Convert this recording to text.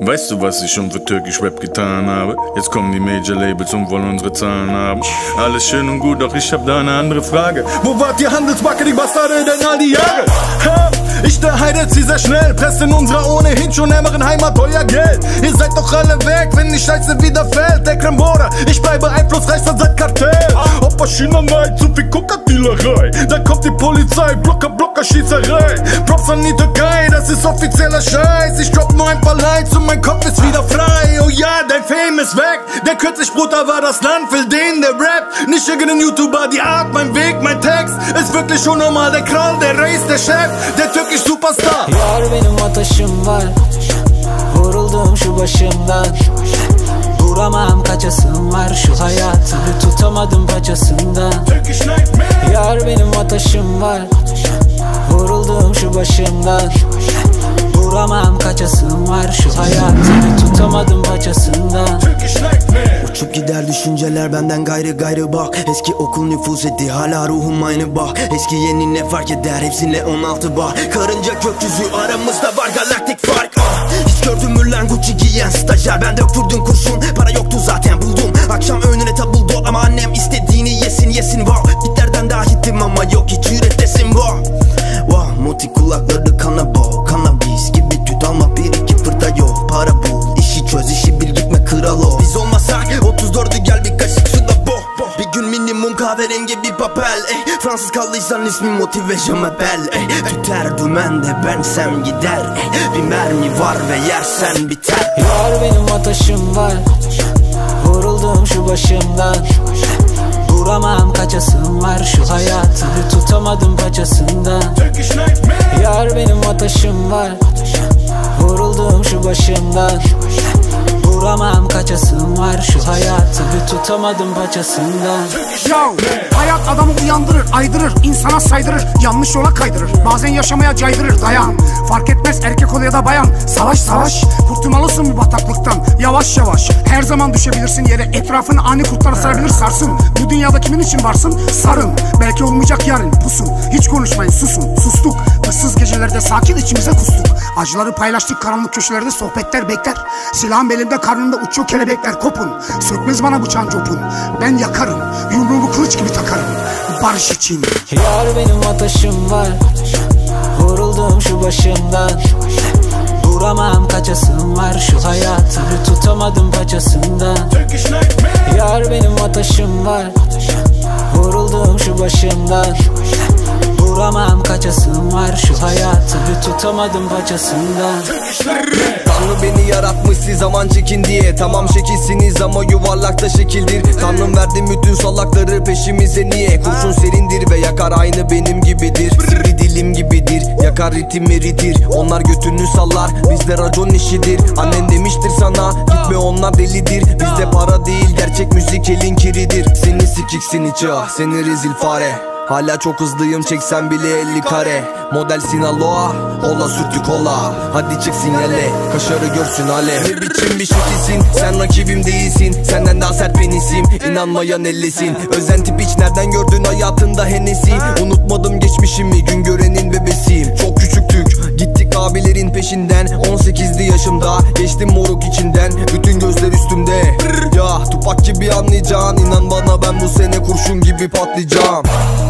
Weißt du, was ich schon für türkisch Rap getan habe? Jetzt kommen die Major Labels und wollen unsere Zahlen haben. Alles schön und gut, doch ich hab da eine andere Frage. Wo wart ihr Handelsmarketing-Bastarde denn all die Jahre? Ha! Ich der Heide zieh sehr schnell, presst in unserer ohnehin schon ärmeren Heimat euer Geld. Ihr seid doch alle weg, wenn die Scheiße wieder fällt. Der Krembora, ich bleibe einflussreichster seit Kartell. Ob Maschine nein, zu viel Coca-Dealerei. Dann kommt die Polizei, Blocker, Schießerei. Props an die Türkei, das ist offizieller Scheiß. Ich drop nur ein paar Lines und mein Kopf ist wieder frei. Oh ja, dein Fame ist weg. Der kürzlich Bruder war das Land, will den, der Rap. Nicht irgendein YouTuber, die Art, mein Weg, mein Text. Ist wirklich schon normal, der Krall, der Reis, der Chef. Der türkisch Superstar. Yar benim ateşim var, vuruldum şu başımdan. Duramam kaçasım var, şu hayatı tutamadım paçasından. Yar benim ateşim var, vuruldum şu başımdan. Duramam kaçasım var, şu hayatı tutamadım paçasından. Uçup gider düşünceler benden gayrı bak. Eski okul nüfuz etti, hala ruhum aynı bak. Eski yeni ne fark eder, hepsine 16 bar. Karınca gökyüzü aramızda var, galaktik fark. Hiç gördün mü lan Gucci giyen stajyer? Ben döktürdüm kurşun, para yoktu zaten buldum. Akşam önüne tabul dol ama annem istediğini yesin wow. Hitlerden daha hittim ama yok hiç yürektesin wow. Moti kulakları kana boğ, kanabis gibi tüt alma, bir iki fırta yok. Para bul, işi çöz, işi bil, gitme kral ol. Biz olmasak 34'ü gel bir kaşık suda boh. Bir gün minimum kahverengi bir papel. Fransız kaldıysan ismi motive jamabel. Tüter dümende bensem gider. Bir mermi var ve yersen biter. Yar benim ateşim var, vuruldum şu başımdan. Duramam kaçasım var, şu hayatı tutamadım paçasından. Yar benim ateşim var, vuruldum şu başımdan. Duramam kaçasım var, şu hayatı tutamadım paçasından. Yo, hayat adamı uyandırır, aydırır, insana saydırır, yanlış yola kaydırır, bazen yaşamaya caydırır. Dayan, fark etmez erkek ol ya da bayan. Savaş, kurtulmalısın bu bataklıktan. Yavaş, her zaman düşebilirsin yere. Etrafını ani kurtlar sarabilir, sarsın. Bu dünyada kimin için varsın? Sarın, belki olmayacak yarın. Pusun, hiç konuşmayın, susun. Sustuk, ıssız gecelerde sakin içimize kustuk. Acıları paylaştık, karanlık köşelerde sohbetler bekler. Silahım belimde, karnımda uçuyor kelebekler. Kopun, sökmez bana bıçağın copun. Ben yakarım, yumruğumu kılıç gibi takarım, barış için. Yar benim ateşim var, vuruldum şu başımdan. Duramam kaçasım var, şu hayatı tutamadım paçasından. Yar benim ateşim var, vuruldum şu başımdan. Duramam kaçasım var, şu hayatı tutamadım paçasından. Tanrı beni yaratmıştı zaman çekin diye. Tamam şekilsiniz ama yuvarlakta şekildir. Tanrım verdi bütün salakları peşimize niye? Kurşun serindir ve yakar aynı benim gibidir. Sivri dilim gibidir, yakar ritim eritir. Onlar götünü sallar, bizde racon işidir. Annen demiştir sana, gitme onlar delidir. Bizde para değil, gerçek müzik elin kiridir. Seni sikiksin içi ah, seni rezil fare. Hala çok hızlıyım, çeksen bile 50 kare. Model Sinaloa, ola sütü kola. Hadi çık sinyale, kaşarı görsün alev. Ne biçim bir şekilsin, sen rakibim değilsin. Senden daha sert penisim, inanmayan ellesin. Özen tip hiç nereden gördün hayatında Hennessy? Unutmadım geçmişimi, gün görenin bebesiyim. Çok küçüktük, gittik abilerin peşinden. 18'li yaşımda, geçtim moruk içinden. Bütün gözler üstümde, ya Tupak gibi anlayacaksın. İnan bana ben bu sene kurşun gibi patlayacağım.